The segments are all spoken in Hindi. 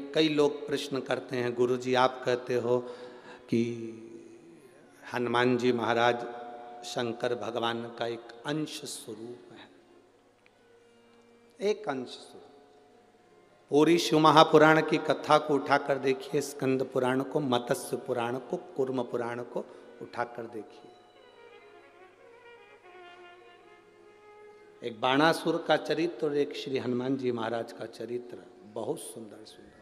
कई लोग प्रश्न करते हैं, गुरुजी आप कहते हो कि हनुमान जी महाराज शंकर भगवान का एक अंश स्वरूप है, एक अंश स्वरूप। पूरी शिव महापुराण की कथा को उठाकर देखिए, स्कंद पुराण को, मत्स्य पुराण को, कूर्म पुराण को उठाकर देखिए। एक बाणासुर का चरित्र और एक श्री हनुमान जी महाराज का चरित्र, बहुत सुंदर सुंदर।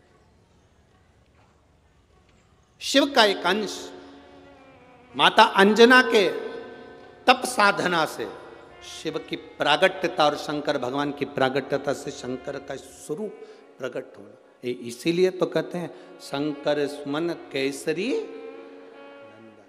शिव का एक अंश माता अंजना के तप साधना से शिव की प्रागट्यता और शंकर भगवान की प्रागट्यता से शंकर का स्वरूप प्रकट होना। इसीलिए तो कहते हैं शंकर सुमन केसरी नंदन।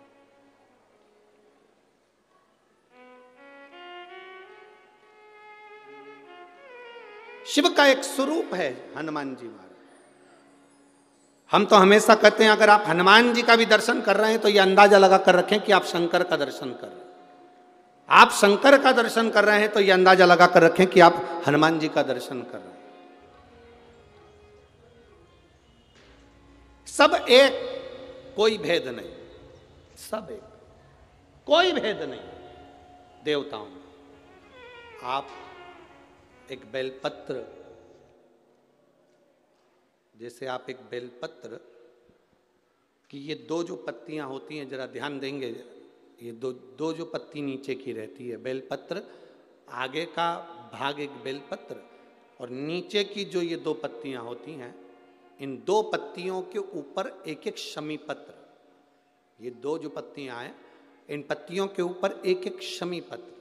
शिव का एक स्वरूप है हनुमान जी महाराज। हम तो हमेशा कहते हैं अगर आप हनुमान जी का भी दर्शन कर रहे हैं तो यह अंदाजा लगा कर रखें कि आप शंकर का दर्शन कर रहे हैं। आप शंकर का दर्शन कर रहे हैं तो यह अंदाजा लगा कर रखें कि आप हनुमान जी का दर्शन कर रहे हैं। सब एक, कोई भेद नहीं, सब एक, कोई भेद नहीं देवताओं में। आप एक बेलपत्र, जैसे आप एक बेलपत्र की ये दो जो पत्तियां होती हैं, जरा ध्यान देंगे, ये दो जो पत्ती नीचे की रहती है बेलपत्र, आगे का भाग एक बेलपत्र और नीचे की जो ये दो पत्तियां होती हैं, इन दो पत्तियों के ऊपर एक एक शमी पत्र। ये दो जो पत्तियां हैं, इन पत्तियों के ऊपर एक एक शमी पत्र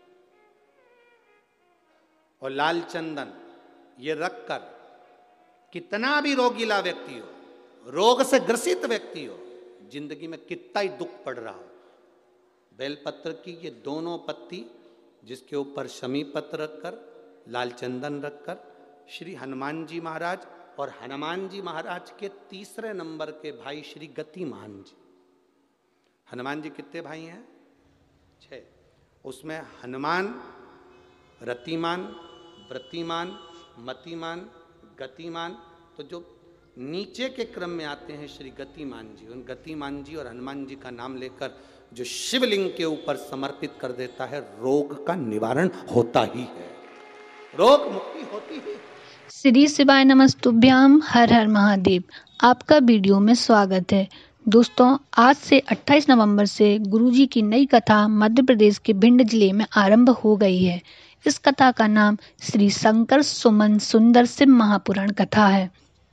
और लाल चंदन ये रखकर कितना भी रोगीला व्यक्ति हो, रोग से ग्रसित व्यक्ति हो, जिंदगी में कितना ही दुख पड़ रहा हो, बेलपत्र की ये दोनों पत्ती जिसके ऊपर शमी पत्र रखकर, लाल चंदन रखकर, श्री हनुमान जी महाराज और हनुमान जी महाराज के तीसरे नंबर के भाई श्री गतिमान जी। हनुमान जी कितने भाई हैं? 6। उसमें हनुमान, रतिमान, व्रतिमान, मतिमान, गतिमान, तो जो नीचे के क्रम में आते हैं श्री गतिमान जी, उन गतिमान जी और हनुमान जी का नाम लेकर जो शिवलिंग के ऊपर समर्पित कर देता है, रोग का निवारण होता ही है, रोग मुक्ति होती ही है। श्री शिवाय नमस्तुभ्याम, हर हर महादेव। आपका वीडियो में स्वागत है। दोस्तों, आज से 28 नवंबर से गुरुजी की नई कथा मध्य प्रदेश के भिंड जिले में आरंभ हो गई है। इस कथा का नाम श्री शंकर सुमन सुंदर शिव महापुराण कथा है।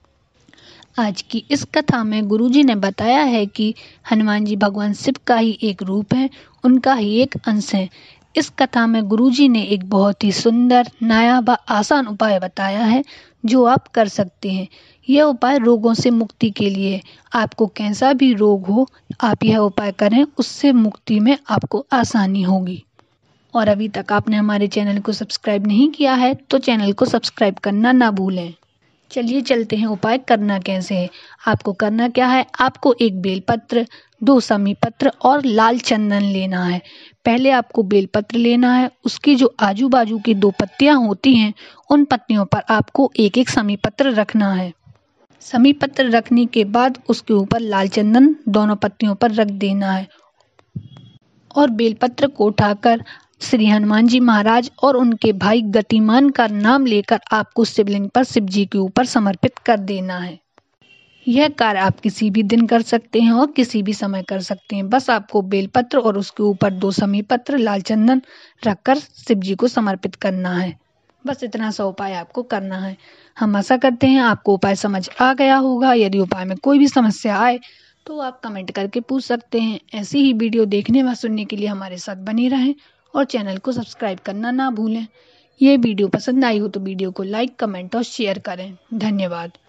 आज की इस कथा में गुरुजी ने बताया है कि हनुमान जी भगवान शिव का ही एक रूप है, उनका ही एक अंश है। इस कथा में गुरुजी ने एक बहुत ही सुंदर, नया व आसान उपाय बताया है जो आप कर सकते हैं। यह उपाय रोगों से मुक्ति के लिए, आपको कैसा भी रोग हो आप यह उपाय करें, उससे मुक्ति में आपको आसानी होगी। और अभी तक आपने हमारे चैनल को सब्सक्राइब नहीं किया है तो चैनल को सब्सक्राइब करना ना भूलें। चलिए चलते हैं उपाय करना कैसे है। आपको करना क्या है, आपको एक बेलपत्र, 2 शमी पत्र और लाल चंदन लेना है। पहले आपको बेलपत्र लेना है, उसकी जो आजू बाजू की 2 पत्तियां होती हैं उन पत्तियों पर आपको एक एक शमी पत्र रखना है। शमी पत्र रखने के बाद उसके ऊपर लाल चंदन दोनों पत्तियों पर रख देना है और बेलपत्र को उठाकर श्री हनुमान जी महाराज और उनके भाई गतिमान का नाम लेकर आपको शिवलिंग पर शिव जी के ऊपर समर्पित कर देना है। यह कार्य आप किसी भी दिन कर सकते हैं और किसी भी समय कर सकते हैं। बस आपको बेलपत्र और उसके ऊपर 2 शमी पत्र, लाल चंदन रखकर शिव जी को समर्पित करना है। बस इतना सा उपाय आपको करना है। हम आशा करते हैं आपको उपाय समझ आ गया होगा। यदि उपाय में कोई भी समस्या आए तो आप कमेंट करके पूछ सकते हैं। ऐसी ही वीडियो देखने व सुनने के लिए हमारे साथ बने रहें और चैनल को सब्सक्राइब करना ना भूलें। ये वीडियो पसंद आई हो तो वीडियो को लाइक, कमेंट और शेयर करें। धन्यवाद।